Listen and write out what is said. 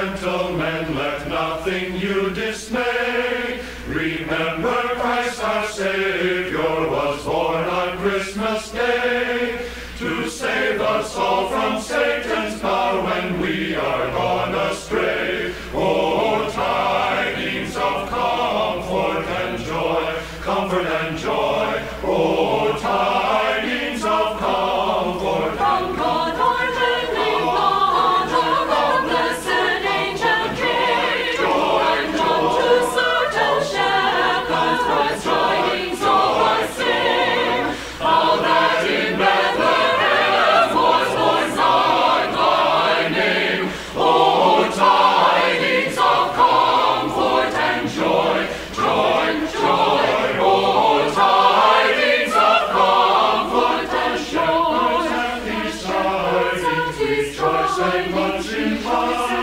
gentlemen, let nothing you dismay. Remember Christ our Savior was born on Christmas Day, to save us all from Satan's power when we are gone astray. Oh, tidings of comfort and joy, comfort and joy. Oh, tidings of comfort. From God our heavenly Father, the blessed angel came, and unto certain shepherds was tidings of our King, how that in Bethlehem was born Son thy name. Oh, tidings of comfort and joy, joy, joy. Oh, tidings of comfort and joy. Rejoice and much in